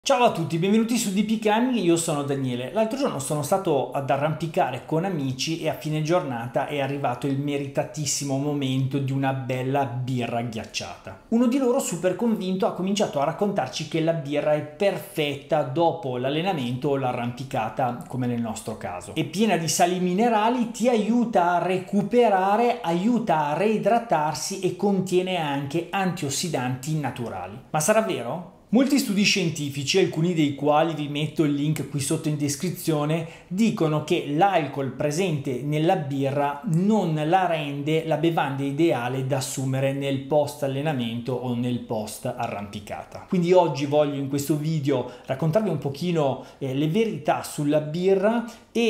Ciao a tutti, benvenuti su DP Climbing, io sono Daniele. L'altro giorno sono stato ad arrampicare con amici e a fine giornata è arrivato il meritatissimo momento di una bella birra ghiacciata. Uno di loro, super convinto, ha cominciato a raccontarci che la birra è perfetta dopo l'allenamento o l'arrampicata, come nel nostro caso. È piena di sali minerali, ti aiuta a recuperare, aiuta a reidratarsi e contiene anche antiossidanti naturali. Ma sarà vero? Molti studi scientifici, alcuni dei quali vi metto il link qui sotto in descrizione, dicono che l'alcol presente nella birra non la rende la bevanda ideale da assumere nel post allenamento o nel post arrampicata. Quindi oggi voglio in questo video raccontarvi un pochino le verità sulla birra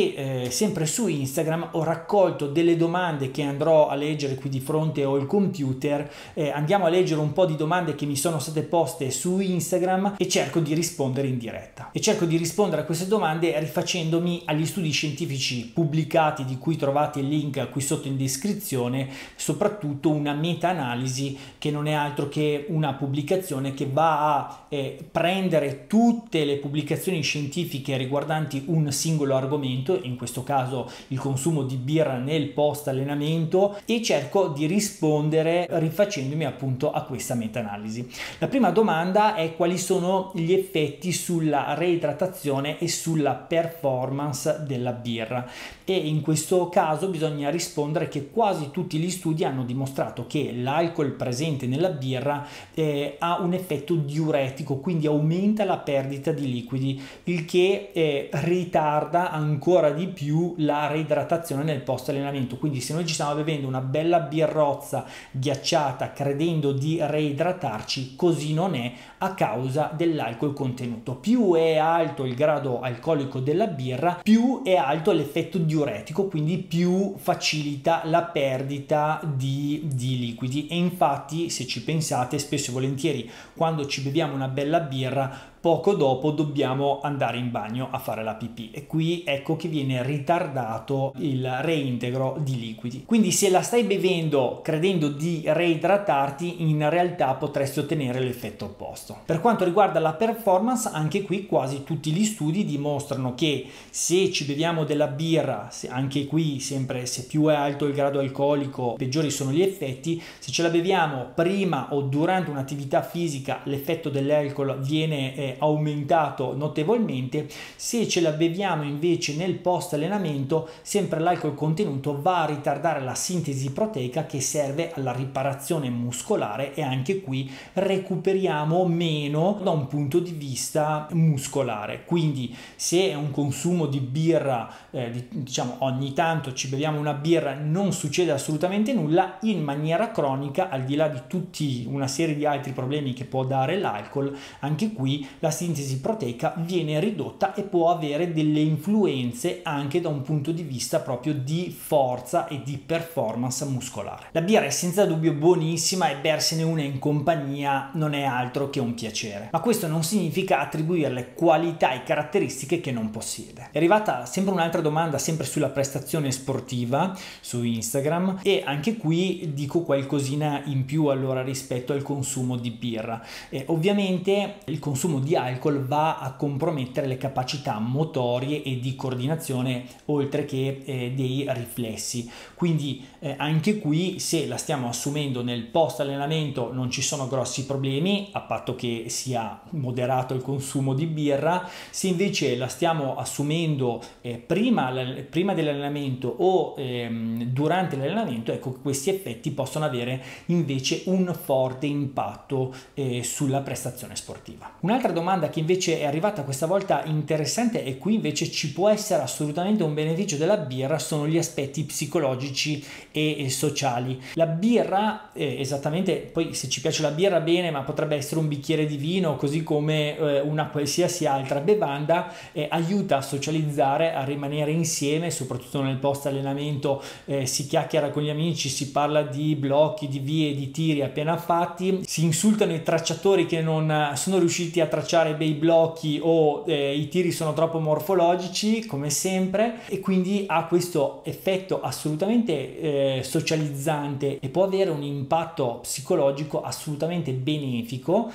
e sempre su Instagram ho raccolto delle domande che andrò a leggere. Qui di fronte ho il computer, andiamo a leggere un po' di domande che mi sono state poste su Instagram e cerco di rispondere in diretta. E cerco di rispondere a queste domande rifacendomi agli studi scientifici pubblicati, di cui trovate il link qui sotto in descrizione, soprattutto una meta-analisi che non è altro che una pubblicazione che va a prendere tutte le pubblicazioni scientifiche riguardanti un singolo argomento, in questo caso il consumo di birra nel post allenamento, e cerco di rispondere rifacendomi appunto a questa meta-analisi. La prima domanda è: quali sono gli effetti sulla reidratazione e sulla performance della birra? E in questo caso bisogna rispondere che quasi tutti gli studi hanno dimostrato che l'alcol presente nella birra ha un effetto diuretico, quindi aumenta la perdita di liquidi, il che ritarda ancora di più la reidratazione nel post allenamento. Quindi se noi ci stiamo bevendo una bella birrozza ghiacciata credendo di reidratarci, così non è, a causa dell'alcol contenuto. Più è alto il grado alcolico della birra, più è alto l'effetto diuretico, quindi più facilita la perdita di liquidi. E infatti, se ci pensate, spesso e volentieri quando ci beviamo una bella birra, poco dopo dobbiamo andare in bagno a fare la pipì, e qui ecco che viene ritardato il reintegro di liquidi. Quindi se la stai bevendo credendo di reidratarti, in realtà potresti ottenere l'effetto opposto. Per quanto riguarda la performance, anche qui quasi tutti gli studi dimostrano che se ci beviamo della birra, anche qui sempre se più è alto il grado alcolico peggiori sono gli effetti. Se ce la beviamo prima o durante un'attività fisica, l'effetto dell'alcol viene aumentato notevolmente. Se ce la beviamo invece nel post allenamento, sempre l'alcol contenuto va a ritardare la sintesi proteica che serve alla riparazione muscolare, e anche qui recuperiamo meno da un punto di vista muscolare. Quindi se è un consumo di birra, diciamo ogni tanto ci beviamo una birra, non succede assolutamente nulla. In maniera cronica, al di là di tutti una serie di altri problemi che può dare l'alcol, anche qui la sintesi proteica viene ridotta e può avere delle influenze anche da un punto di vista proprio di forza e di performance muscolare. La birra è senza dubbio buonissima e bersene una in compagnia non è altro che un piacere, ma questo non significa attribuirle qualità e caratteristiche che non possiede. È arrivata sempre un'altra domanda, sempre sulla prestazione sportiva su Instagram, e anche qui dico qualcosina in più allora rispetto al consumo di birra. Ovviamente il consumo di alcol va a compromettere le capacità motorie e di coordinazione, oltre che dei riflessi. Quindi anche qui, se la stiamo assumendo nel post allenamento, non ci sono grossi problemi, a patto che sia moderato il consumo di birra. Se invece la stiamo assumendo prima dell'allenamento o durante l'allenamento, ecco che questi effetti possono avere invece un forte impatto sulla prestazione sportiva. Un'altra domanda che invece è arrivata questa volta interessante, e qui invece ci può essere assolutamente un beneficio della birra, sono gli aspetti psicologici e sociali. La birra, esattamente, poi se ci piace la birra bene, ma potrebbe essere un bicchiere di vino, così come una qualsiasi altra bevanda, aiuta a socializzare, a rimanere insieme, soprattutto nel post allenamento. Si chiacchiera con gli amici, si parla di blocchi, di vie, di tiri appena fatti, si insultano i tracciatori che non sono riusciti a tracciare bei blocchi o i tiri sono troppo morfologici, come sempre, e quindi ha questo effetto assolutamente socializzante e può avere un impatto psicologico assolutamente benefico,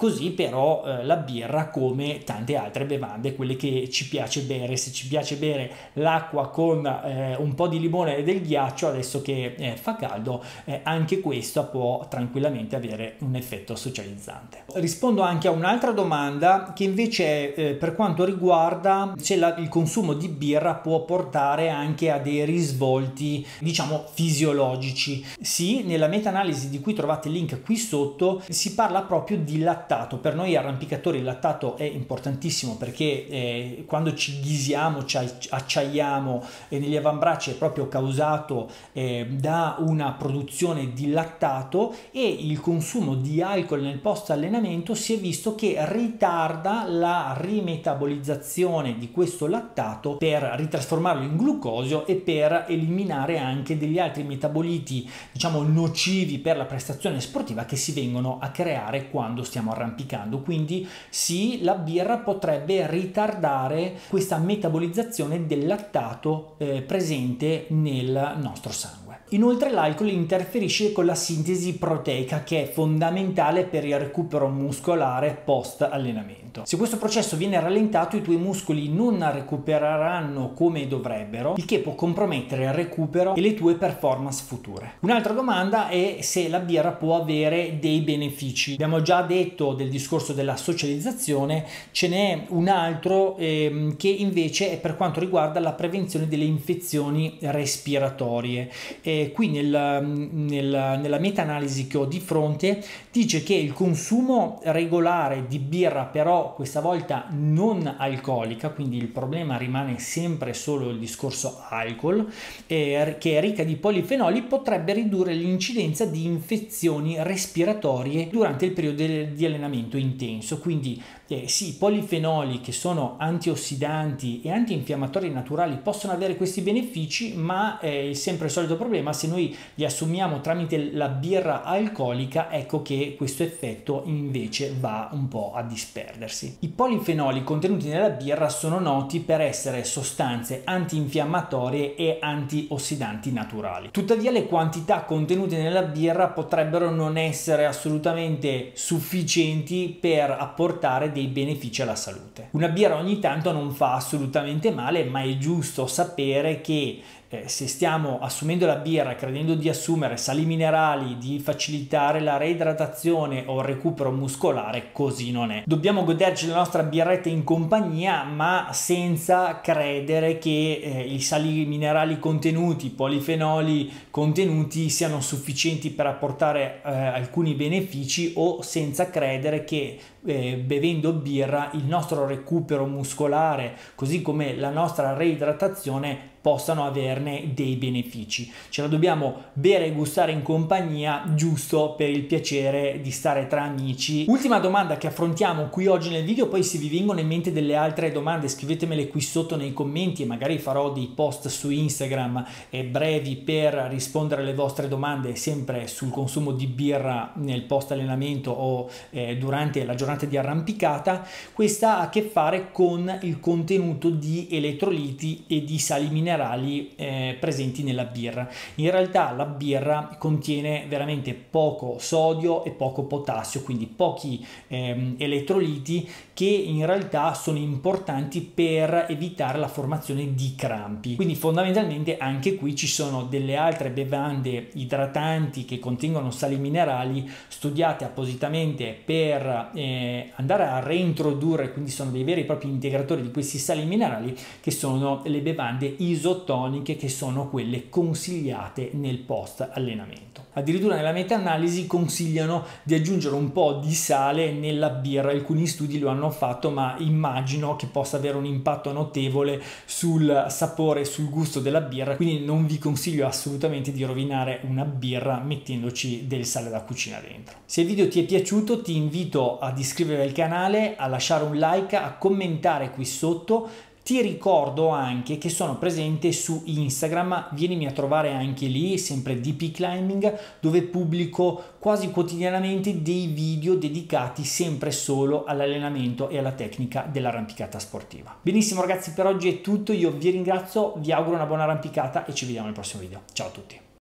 Così però la birra, come tante altre bevande, quelle che ci piace bere, se ci piace bere l'acqua con un po' di limone e del ghiaccio, adesso che fa caldo, anche questa può tranquillamente avere un effetto socializzante. Rispondo anche a un'altra domanda che invece è per quanto riguarda se il consumo di birra può portare anche a dei risvolti, diciamo, fisiologici. Sì, nella meta-analisi di cui trovate il link qui sotto si parla proprio di lattato. Per noi arrampicatori il lattato è importantissimo perché quando ci ghisiamo, ci acciaiamo negli avambracci è proprio causato da una produzione di lattato, e il consumo di alcol nel post allenamento si è visto che ritarda la rimetabolizzazione di questo lattato per ritrasformarlo in glucosio e per eliminare anche degli altri metaboliti, diciamo, nocivi per la prestazione sportiva che si vengono a creare quando stiamo arrampicando. Quindi sì, la birra potrebbe ritardare questa metabolizzazione del lattato presente nel nostro sangue. Inoltre l'alcol interferisce con la sintesi proteica, che è fondamentale per il recupero muscolare post allenamento. Se questo processo viene rallentato, i tuoi muscoli non recupereranno come dovrebbero, il che può compromettere il recupero e le tue performance future. Un'altra domanda è se la birra può avere dei benefici. Abbiamo già detto del discorso della socializzazione, ce n'è un altro che invece è per quanto riguarda la prevenzione delle infezioni respiratorie. Qui nella meta-analisi che ho di fronte dice che il consumo regolare di birra, però questa volta non alcolica, quindi il problema rimane sempre solo il discorso alcol, che è ricca di polifenoli, potrebbe ridurre l'incidenza di infezioni respiratorie durante il periodo di allenamento intenso. Quindi sì, i polifenoli, che sono antiossidanti e antinfiammatori naturali, possono avere questi benefici, ma è sempre il solito problema: se noi li assumiamo tramite la birra alcolica, ecco che questo effetto invece va un po' a disperdersi. I polifenoli contenuti nella birra sono noti per essere sostanze antinfiammatorie e antiossidanti naturali. Tuttavia le quantità contenute nella birra potrebbero non essere assolutamente sufficienti per apportare dei benefici alla salute. Una birra ogni tanto non fa assolutamente male, ma è giusto sapere che se stiamo assumendo la birra credendo di assumere sali minerali, di facilitare la reidratazione o il recupero muscolare, così non è. Dobbiamo goderci la nostra birretta in compagnia, ma senza credere che i sali minerali contenuti, i polifenoli contenuti siano sufficienti per apportare alcuni benefici, o senza credere che bevendo birra il nostro recupero muscolare, così come la nostra reidratazione, possano averne dei benefici. Ce la dobbiamo bere e gustare in compagnia, giusto per il piacere di stare tra amici. Ultima domanda che affrontiamo qui oggi nel video. Poi se vi vengono in mente delle altre domande scrivetemele qui sotto nei commenti, e magari farò dei post su Instagram brevi per rispondere alle vostre domande, sempre sul consumo di birra nel post allenamento o durante la giornata di arrampicata. Questa ha a che fare con il contenuto di elettroliti e di sali minerali presenti nella birra. In realtà la birra contiene veramente poco sodio e poco potassio, quindi pochi elettroliti, che in realtà sono importanti per evitare la formazione di crampi. Quindi fondamentalmente anche qui ci sono delle altre bevande idratanti che contengono sali minerali studiate appositamente per andare a reintrodurre, quindi sono dei veri e propri integratori di questi sali minerali, che sono le bevande isotoniche, che sono quelle consigliate nel post allenamento. Addirittura nella meta-analisi consigliano di aggiungere un po' di sale nella birra. Alcuni studi lo hanno fatto, ma immagino che possa avere un impatto notevole sul sapore e sul gusto della birra, quindi non vi consiglio assolutamente di rovinare una birra mettendoci del sale da cucina dentro. Se il video ti è piaciuto, ti invito ad iscriverti al canale, a lasciare un like, a commentare qui sotto. Ti ricordo anche che sono presente su Instagram, vienimi a trovare anche lì, sempre DP Climbing, dove pubblico quasi quotidianamente dei video dedicati sempre solo all'allenamento e alla tecnica dell'arrampicata sportiva. Benissimo ragazzi, per oggi è tutto, io vi ringrazio, vi auguro una buona arrampicata e ci vediamo nel prossimo video. Ciao a tutti!